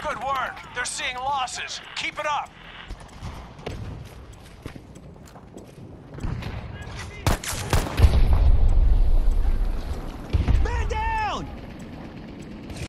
Good work. They're seeing losses. Keep it up.